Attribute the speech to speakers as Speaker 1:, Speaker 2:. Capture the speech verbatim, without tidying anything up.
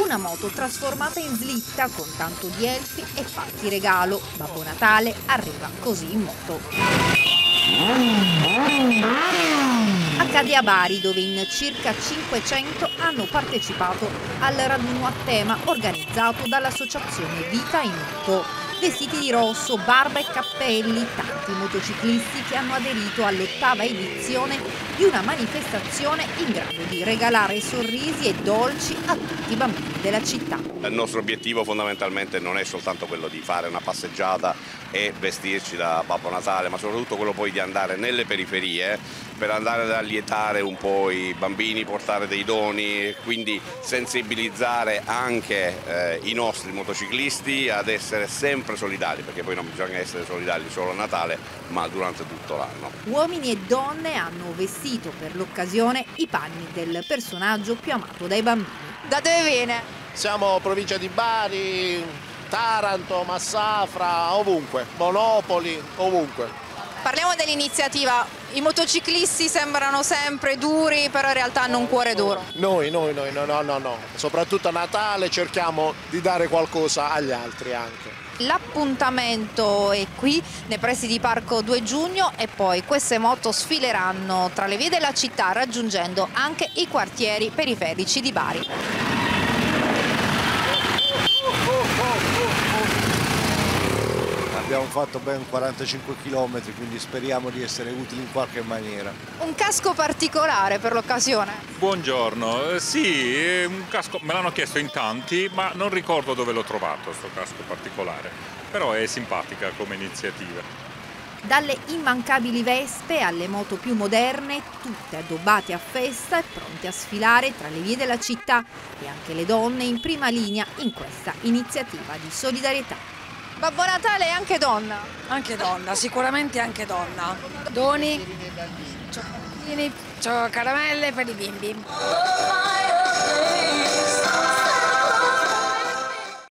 Speaker 1: una moto trasformata in slitta con tanto di elfi e parti regalo. Babbo Natale arriva così in moto. Accade a Bari, dove in circa cinquecento hanno partecipato al raduno a tema organizzato dall'associazione Vita in Moto. Vestiti di rosso, barba e cappelli, tanti motociclisti che hanno aderito all'ottava edizione di una manifestazione in grado di regalare sorrisi e dolci a tutti i bambini della città.
Speaker 2: Il nostro obiettivo fondamentalmente non è soltanto quello di fare una passeggiata e vestirci da Babbo Natale, ma soprattutto quello poi di andare nelle periferie per andare ad allietare un po' i bambini, portare dei doni e quindi sensibilizzare anche eh, i nostri motociclisti ad essere sempre solidali, perché poi non bisogna essere solidali solo a Natale, ma durante tutto l'anno.
Speaker 1: Uomini e donne hanno vestito per l'occasione i panni del personaggio più amato dai bambini.
Speaker 3: Da dove viene?
Speaker 4: Siamo provincia di Bari, Taranto, Massafra, ovunque, Monopoli, ovunque.
Speaker 3: Parliamo dell'iniziativa. I motociclisti sembrano sempre duri, però in realtà hanno un cuore duro.
Speaker 4: Noi, noi, noi, no, no, no, no. Soprattutto a Natale cerchiamo di dare qualcosa agli altri anche.
Speaker 3: L'appuntamento è qui, nei pressi di Parco due giugno, e poi queste moto sfileranno tra le vie della città, raggiungendo anche i quartieri periferici di Bari.
Speaker 5: Abbiamo fatto ben quarantacinque chilometri, quindi speriamo di essere utili in qualche maniera.
Speaker 3: Un casco particolare per l'occasione?
Speaker 6: Buongiorno, eh, sì, è un casco, me l'hanno chiesto in tanti, ma non ricordo dove l'ho trovato, questo casco particolare, però è simpatica come iniziativa.
Speaker 1: Dalle immancabili vespe alle moto più moderne, tutte addobbate a festa e pronte a sfilare tra le vie della città, e anche le donne in prima linea in questa iniziativa di solidarietà.
Speaker 3: Babbo Natale è anche donna?
Speaker 7: Anche donna, sicuramente anche donna. Doni, cioccolatini, caramelle per i bimbi.